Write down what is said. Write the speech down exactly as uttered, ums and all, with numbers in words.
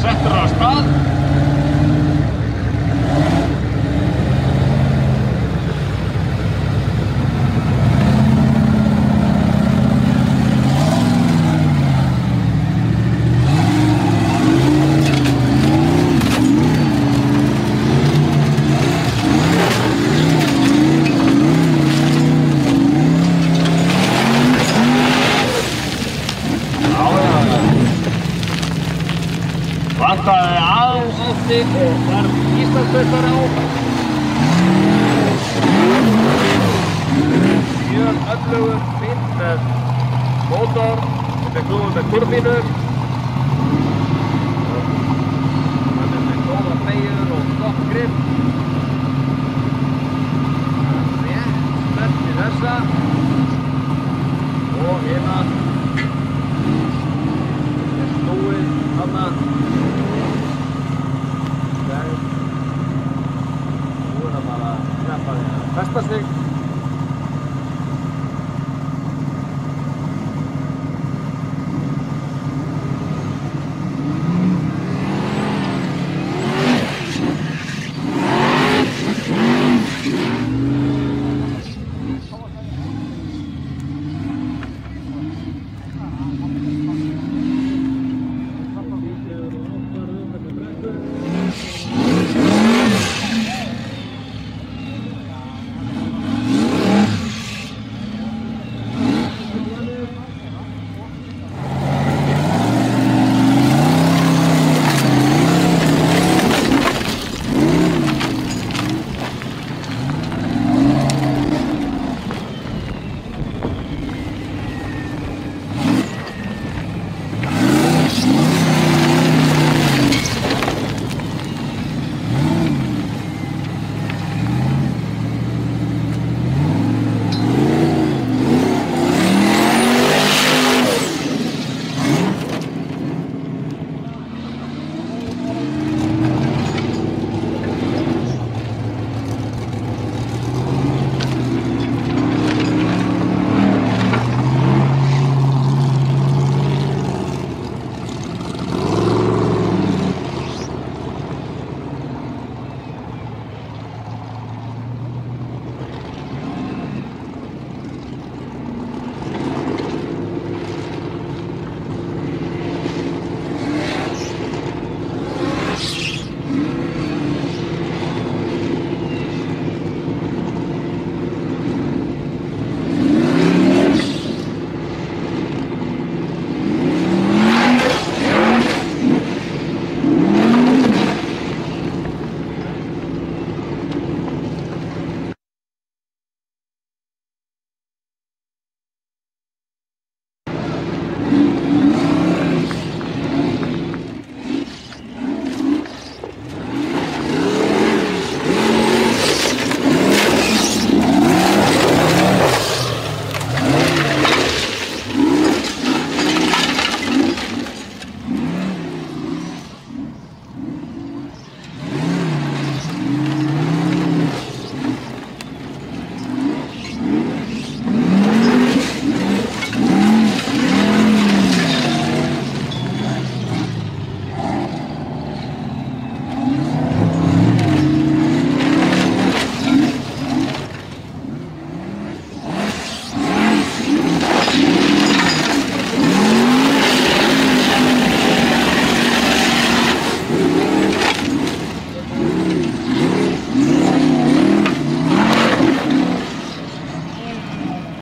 settur af stað. Vantaði aðeins átti og þarf Íslandsmeistari á. Mjög öflugur bíll með mótor, með knúið með turbínu. Hann er með góða beygjur og gott grip. Rétt spennt í þessa og hérna er snúið þarna. Búinn að bara sleppa því að festa sig.